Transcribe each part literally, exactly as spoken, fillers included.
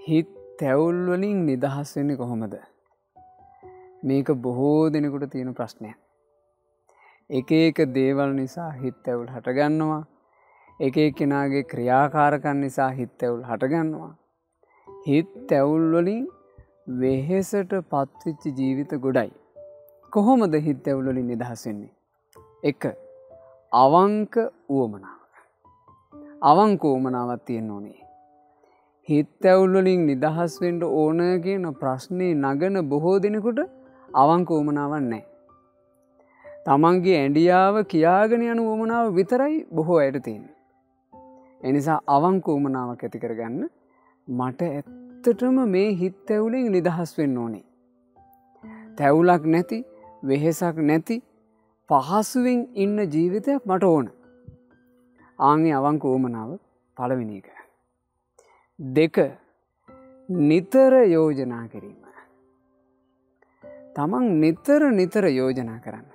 හිත තැවුල් වලින් නිදහස් වෙන්නේ කොහොමද? මේක බොහෝ දෙනෙකුට තියෙන ප්‍රශ්නයක්. එක එක දේවල් නිසා හිත තැවුල් හට ගන්නවා. එක එක්කෙනාගේ ක්‍රියාකාරකම් නිසා හිත තැවුල් හට ගන්නවා. හිත තැවුල් වලින් වෙහෙසට පත්වෙච්ච ජීවිත ගොඩයි. කොහොමද හිත තැවුල් වලින් නිදහස් වෙන්නේ? එක අවංක උවමනාව. අවංක උවමනාවක් තියෙන්න ඕනේ. හිත තැවුල් වලින් නිදහස් වෙන්න ඕන කියන ප්‍රශ්නේ නගන බොහෝ දෙනෙකුට අවංක උවමනාවක් නැහැ. තමන්ගේ ඇඬියාව කියාගෙන යන උවමනාව විතරයි බොහෝ අයට තියෙන්නේ. ඒ නිසා අවංක උවමනාවක් ඇති කරගන්න මට ඇත්තටම මේ හිත තැවුලෙන් නිදහස් වෙන්න ඕනේ. තැවුලක් නැති, වෙහෙසක් නැති, පහසුවෙන් ඉන්න ජීවිතයක් මට ඕන. ආන්ගේ අවංක උවමනාව පළවෙනි එක. දෙක නිතර යෝජනා කිරීම. තමන් නිතර නිතර යෝජනා කරන්න.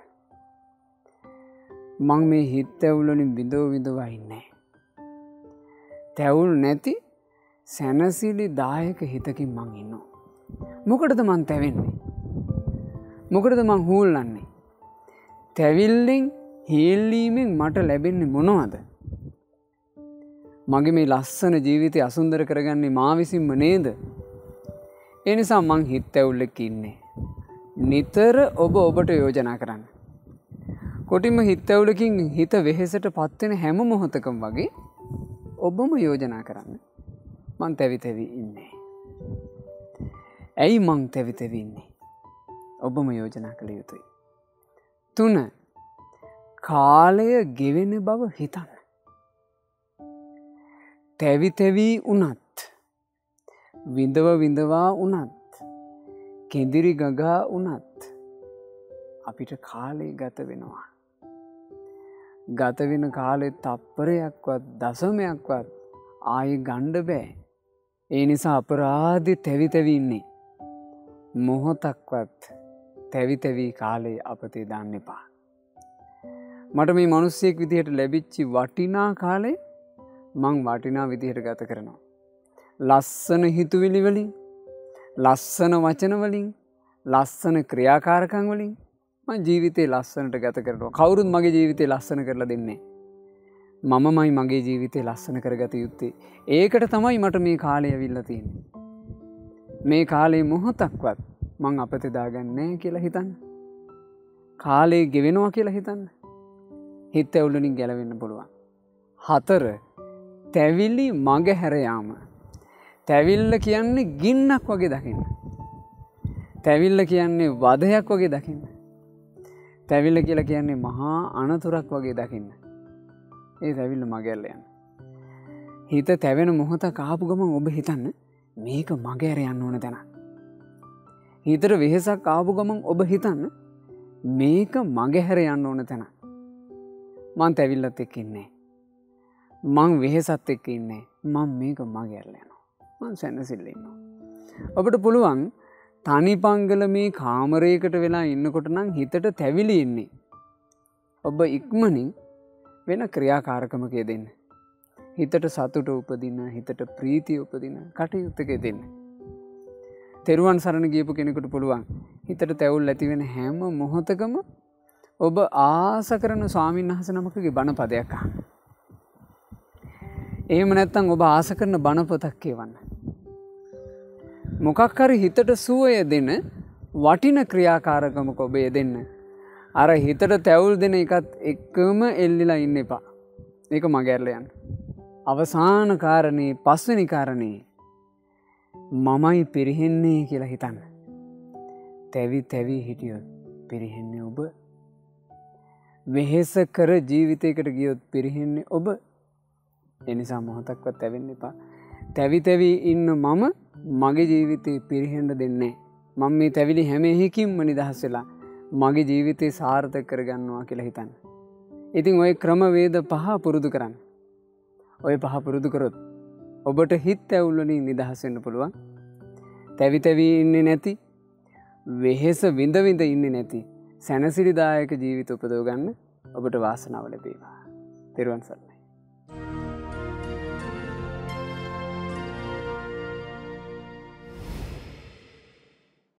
මං මේ හිත තැවුල් වලින් විඳව විඳවා ඉන්නේ. තැවුල් නැති සැනසිලි දායක හිතකින් මං ඉන්නවා. මොකටද මං තැවෙන්නේ? මොකටද මං හූල්ලන්නේ? තැවිල්ලෙන් හීල්ලීමෙන් මට ලැබෙන්නේ මොනවද? මගේ මේ ලස්සන ජීවිතය අසුන්දර කරගන්නේ මා විසින්ම නේද? ඒ නිසා මං හිත තැවුල්ලක ඉන්නේ. නිතර ඔබ ඔබට යෝජනා කරන්න. කොටින්ම හිත තැවුලකින් හිත වෙහෙසට පත්වෙන හැම මොහොතකම වගේ ඔබම යෝජනා කරන්න. මං තැවි තැවි ඉන්නේ. ඇයි මං තැවි තැවි ඉන්නේ? ඔබම යෝජනා කළ යුතුයි. තුන කාලය ගෙවෙන බව හිතන්න. තැවි තැවි වුණත්, විඳව විඳවා වුණත්, කෙඳිරි ගගා වුණත් අපිට කාලය ගත වෙනවා. ගත වෙන කාලෙ තප්පරයක්වත් දශමයක්වත් ආයෙ ගන්න බෑ. ඒ නිසා අපරාධි තැවි තැවි ඉන්නේ. මොහොතක්වත් තැවි තැවි කාලේ අපතේ දාන්න එපා. මට මේ මිනිස්සෙක් විදිහට ලැබිච්ච වටිනා කාලේ මං වටිනා විදිහට ගත කරනවා. ලස්සන හිතුවිලි වලින්, ලස්සන වචන වලින්, ලස්සන ක්‍රියාකාරකම් වලින් මං ජීවිතේ ලස්සනට ගත කරනවා. කවුරුත් මගේ ජීවිතේ ලස්සන කරලා දෙන්නේ නැහැ. මමමයි මගේ ජීවිතේ ලස්සන කරගත යුත්තේ. ඒකට තමයි මට මේ කාලය ඇවිල්ලා තියෙන්නේ. මේ කාලේ මොහොතක්වත් මං අපතේ දාගන්නේ නැහැ කියලා හිතන්න. කාලේ ගෙවෙනවා කියලා හිතන්න. හිත තැවුල් වලින් ගැලවෙන්න පුළුවන්. හතර තැවිලි මග හැර යාම. තැවිල්ල කියන්නේ ගින්නක් වගේ දකින්න. තැවිල්ල කියන්නේ වදයක් වගේ දකින්න. තැවිල්ල කියලා කියන්නේ මහා අනතුරක් වගේ දකින්න. ඒ තැවිල්ල මගහැරලා යන්න. හිත තැවෙන මොහොතක් ආපු ගමන් ඔබ හිතන්න මේක මගහැර යන්න ඕන තැන. හිතට වෙහෙසක් ආපු ගමන් ඔබ හිතන්න මේක මගහැර යන්න ඕන තැන. මං තැවිල්ලත් එක්ක ඉන්නේ. මං වෙහෙසත් එක්ක ඉන්නේ. මං මේක මගහැරලා යනවා. මං සැනසෙල්ල ඉන්නවා. ඔබට පුළුවන් තනි පංගල මේ කාමරයකට වෙලා ඉන්නකොට නම් හිතට තැවිලි ඉන්නේ. ඔබ ඉක්මනින් වෙන ක්‍රියාකාරකමක යෙදෙන්න. හිතට සතුට උපදින, හිතට ප්‍රීතිය උපදින කටයුත්තක යෙදෙන්න. තෙරුවන් සරණ ගියපු කෙනෙකුට පුළුවන් හිතට තැවුල් ඇති වෙන හැම මොහොතකම ඔබ ආස කරන ස්වාමීන් වහන්සේ නමකගේ බණ පදයක් අහන්න. එහෙම නැත්නම් ඔබ ආස කරන බණ පොතක් කියවන්න. මොකක් හරි හිතට සුවය දෙන වටින ක්‍රියාකාරකමක ඔබ යෙදෙන්න. අර හිතට තැවුල් දෙන එකත් එක්කම එල්ලිලා ඉන්න එපා. ඒක මගහැරලා යන්න. අවසාන කාරණේ පස්වෙනි කාරණේ මමයි පිරිහෙන්නේ කියලා හිතන්න. තැවි තැවි හිටියොත් පිරිහෙන්නේ ඔබ. වෙහෙස කර ජීවිතයකට ගියොත් පිරිහෙන්නේ ඔබ. ඒ නිසා මොහොතක්වත් තැවෙන්න එපා. තැවි තැවි ඉන්න මම මගේ ජීවිතේ පිරිහෙන්න දෙන්නේ නැහැ. මම මේ තැවිලි හැම එකකින්ම නිදහස් වෙලා මගේ ජීවිතේ සාර්ථක කරගන්නවා කියලා හිතන්න. ඉතින් ওই ක්‍රමවේද පහ පුරුදු කරන්න. ඔය පහ පුරුදු කරොත් ඔබට හිත තැවුල් වලින් නිදහස් වෙන්න පුළුවන්. තැවි තැවි ඉන්නේ නැති, වෙහෙස විඳ විඳ ඉන්නේ නැති සැනසිලිදායක ජීවිත උපදව ගන්න ඔබට වාසනාව ලැබේවා. තෙරුවන් සරණයි.